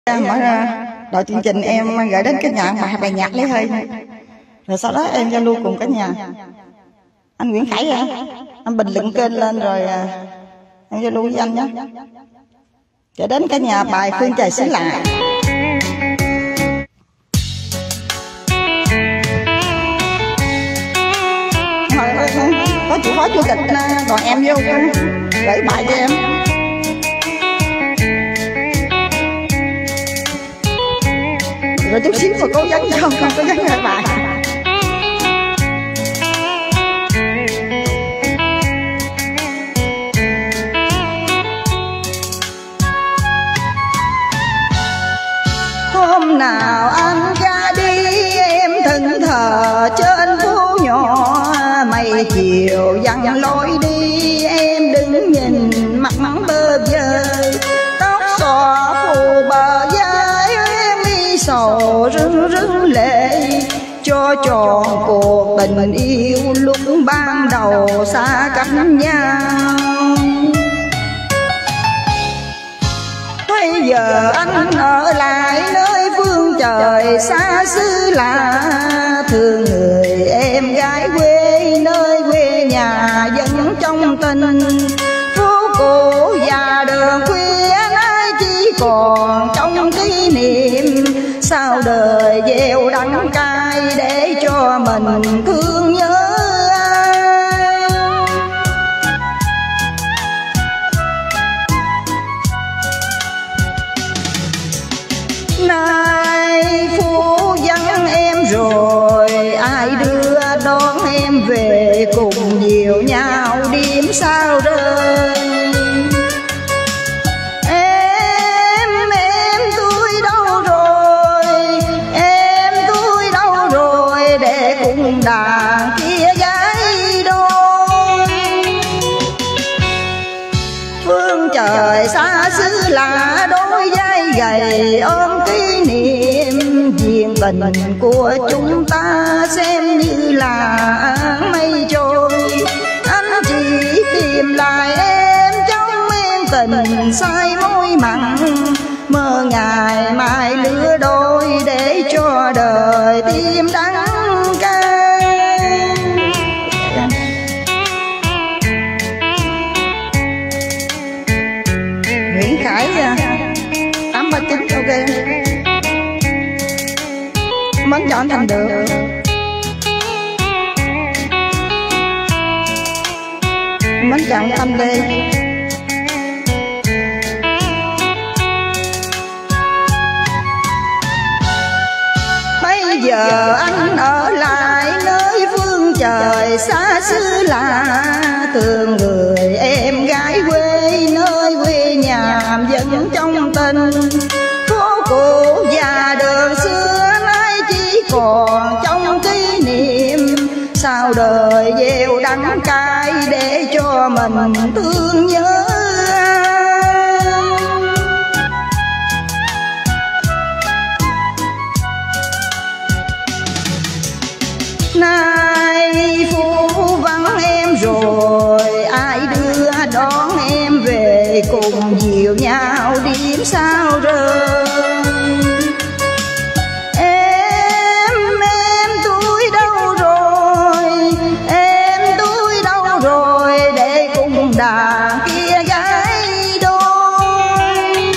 Mở ra đầu chương trình em gửi đến cả nhà bài nhạc lấy hơi, rồi sau đó em giao lưu cùng cả nhà. Anh Nguyễn Khải anh bình luận kênh lên rồi em giao lưu với anh nhé. Gửi đến cả nhà bài Phương Trời Xứ Lạ. Có chị phó chủ tịch đoàn em vô gửi bài cho em. Rồi chút xíu mà cố gắng không cố gắng gửi bài. Hôm nào anh ra đi em thẫn thờ trên phố nhỏ, mây chiều dặn lối đi em đứng nhìn mặt bơ vơ, tóc xõa phủ bờ vai em mi sầu rưng rưng lệ, cho tròn cuộc tình yêu lúc ban đầu xa cách nhau. Bây giờ anh ở lại nơi phương trời xa xứ lạ, thương người em gái quê nơi quê nhà vẫn trong tình. Phố cổ và đường khuya nay chỉ còn trong kỷ niệm, sao đời gieo đắng cay để cho mình thương nhớ. Nay phố vắng em rồi, ai đưa đón em về cùng dìu nhau đêm sao rơi. Em tôi đâu rồi, em tôi đâu rồi để cùng đàn kia gái đôi. Phương trời xa xứ lạ đôi vai gầy ôm kỷ niệm, duyên tình của chúng ta xem như là mây trôi. Anh chỉ tìm lại em trong men tình say môi mặn, mơ ngày mai lứa đôi để cho đời tim đắng cay. Nguyễn Khải 839 ok. Mến chọn thành được. Mến chọn Tâm Lê. Bây giờ anh ở lại nơi phương trời xa xứ lạ, thương người em gái quê nơi quê nhà vẫn trong tình. Phố cổ và đường xưa nay chỉ còn trong kỷ niệm, sao đời gieo đắng cay để cho mình thương nhớ. Nay phố vắng em rồi, ai đưa đón em về cùng dìu nhau đêm sao rơi. Em tôi đâu rồi, em tôi đâu rồi để cùng đàn kia gái đôi.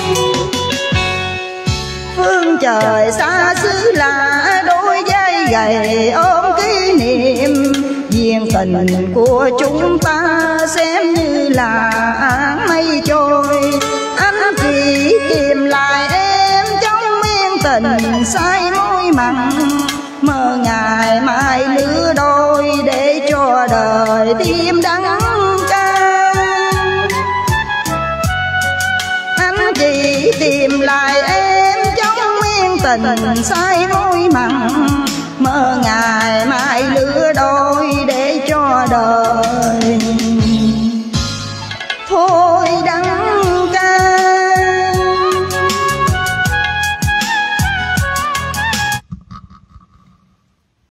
Phương trời xa xứ lạ đôi vai gầy ôm kỷ niệm, duyên tình của chúng ta xem như là mây trôi. Anh chỉ tìm lại em trong men tình say môi mặn, mơ ngày mai lứa đôi để cho đời tim đắng cay. Anh chỉ tìm lại em trong men tình say môi mặn, mơ ngày mai lứa